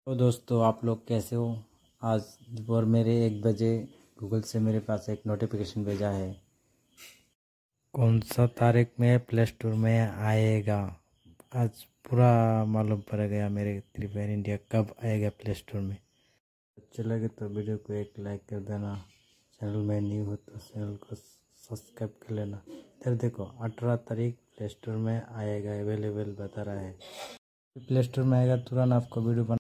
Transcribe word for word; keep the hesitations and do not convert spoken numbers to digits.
तो दोस्तों, आप लोग कैसे हो। आज दोपहर मेरे एक बजे गूगल से मेरे पास एक नोटिफिकेशन भेजा है। कौन सा तारीख में प्ले स्टोर में आएगा। आज पूरा मालूम पड़ गया मेरे फ्री फायर इंडिया कब आएगा प्ले स्टोर में। अच्छे लगे तो वीडियो को एक लाइक कर देना। चैनल में न्यू हो तो चैनल को सब्सक्राइब कर लेना। इधर देखो, अठारह तारीख प्ले स्टोर में आएगा, अवेलेबल बता रहा है। प्ले स्टोर में आएगा तुरंत आपको वीडियो बना